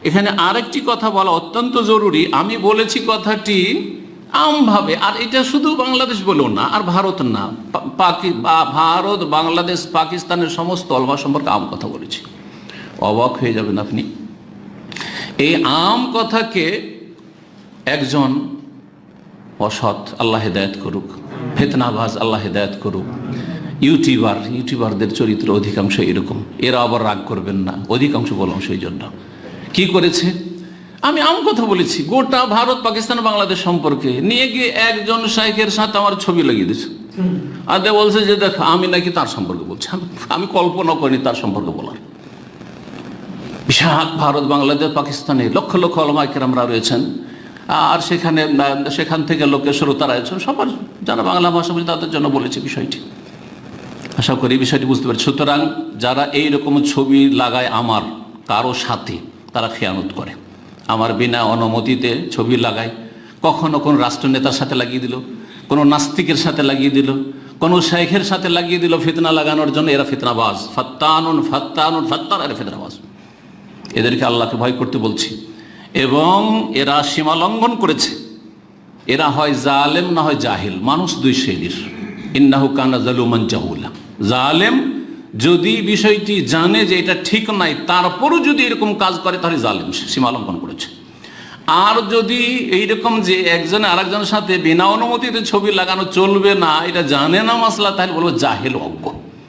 এখানে আরেকটি কথা বলা অত্যন্ত জরুরি। আমি বলেছি কথাটি আমভাবে, আর এটা শুধু বাংলাদেশ বলেও না, আর ভারত না, ভারত, বাংলাদেশ, পাকিস্তানের সমস্ত ওলামা সম্পর্কে আম কথা বলেছি। অবাক হয়ে যাবেন আপনি। এই আম কথাকে একজন অসৎ, আল্লাহ হেদায়েত করুক, ফিতনাবাজ আল্লাহ হেদায়েত করুক, ইউটিউবারদের চরিত্র অধিকাংশ এরকম। এরা আবার রাগ করবেন না, অধিকাংশ বললাম সেই জন্য কি করেছে। আমি আম কথা বলেছি গোটা ভারত, পাকিস্তান, বাংলাদেশ সম্পর্কে নিয়ে গিয়ে একজন শাইখের সাথে আমার ছবি লাগিয়ে দিয়েছে, আর বলছে যে দেখ আমি নাকি তার সম্পর্কে বলছি। আমি কল্পনা করিনি তার সম্পর্কে বলার। বিশাল ভারত, বাংলাদেশ, পাকিস্তানে লক্ষ লক্ষ ওলামা কেরামরা রয়েছেন, আর সেখান থেকে লোকের শ্রোতারা রয়েছেন, সবার যারা বাংলা ভাষা বলে তাদের জন্য বলেছে বিষয়টি। আশা করি বিষয়টি বুঝতে পারছি। সুতরাং যারা এইরকম ছবি লাগায় আমার কারো সাথে, তারা খেয়ানত করে। আমার বিনা অনুমতিতে ছবি লাগায়, কখনো কোন রাষ্ট্রনেতার সাথে লাগিয়ে দিল, কোনো নাস্তিকের সাথে লাগিয়ে দিল, কোনো শাইখের সাথে লাগিয়ে দিল ফিতনা লাগানোর জন্য। এরা ফিতনাবাজ, এরা ফিতনাবাজ। এদেরকে আল্লাহকে ভয় করতে বলছি। এবং এরা সীমা লঙ্ঘন করেছে। এরা হয় জালেম না হয় জাহিল। মানুষ দুই শ্রেণীর। ইন্নাহু কানা জালুমান জাহুলা। জালেম যদি বিষয়টি জানে যে এটা ঠিক নাই, তারপরও যদি এরকম কাজ করে, তাহলে জালেম, সীমা লঙ্ঘন করেছে। আর যদি এইরকম যে একজনে আরেকজনের সাথে বিনা অনুমতিতে ছবি লাগানো চলবে না, এটা জানে না মাসলা, তাহলে বলবো জাহেল, অজ্ঞ।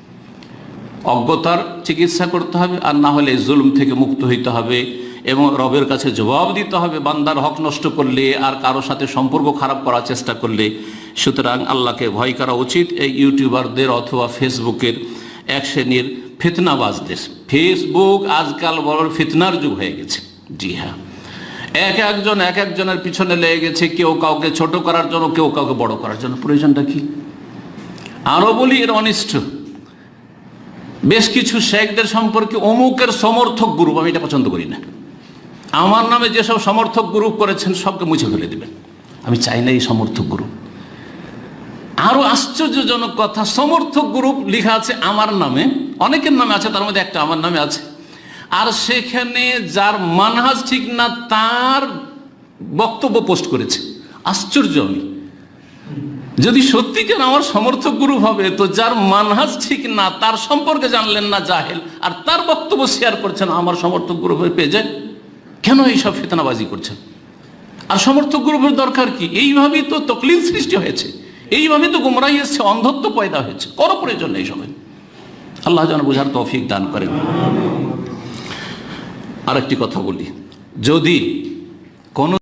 অজ্ঞতার চিকিৎসা করতে হবে, আর না হলে জুলুম থেকে মুক্ত হইতে হবে এবং রবের কাছে জবাব দিতে হবে বান্দার হক নষ্ট করলে আর কারো সাথে সম্পর্ক খারাপ করার চেষ্টা করলে। সুতরাং আল্লাহকে ভয় করা উচিত এই ইউটিউবারদের অথবা ফেসবুকের এক শ্রেণীর ফিতনাবাজদের। ফেসবুক আজকাল বড় ফিতনার যুগ হয়ে গেছে। জি হ্যাঁ, এক একজনের পিছনে লেগে গেছে, কেউ কাউকে ছোট করার জন্য, কেউ কাউকে বড় করার জন্য। প্রয়োজনটা কি? আরো বলি এর অনিষ্ট। বেশ কিছু শেখদের সম্পর্কে অমুকের সমর্থক গ্রুপ, আমি এটা পছন্দ করি না। আমার নামে যেসব সমর্থক গ্রুপ করেছেন সবকে মুছে ফেলে দেবেন। আমি চাই না এই সমর্থক গ্রুপ। আরো আশ্চর্যজনক কথা, সমর্থক গ্রুপ লেখা আছে আমার নামে, অনেকের নামে আছে, তার মধ্যে একটা আমার নামে আছে, আর সেখানে যার মানহাজ ঠিক না তার বক্তব্য পোস্ট করেছে। আশ্চর্য আমি। যদি সত্যিকার আমার সমর্থক গ্রুপ হবে, তো যার মানহাজ ঠিক না তার সম্পর্কে জানলেন না, জাহেল, আর তার বক্তব্য শেয়ার করছেন আমার সমর্থক গ্রুপের পেজে, কেন এইসব ফিতনাবাজি করছেন? আর সমর্থক গ্রুপের দরকার কি? এইভাবেই তো তকলিদ সৃষ্টি হয়েছে, এইভাবে তো গুমরাহি এসছে, অন্ধত্ব পয়দা হয়েছে। কোনো প্রয়োজন নেই সবাই। আল্লাহ যেন বোঝার তৌফিক দান করেন। আরেকটি কথা বলি, যদি কোনো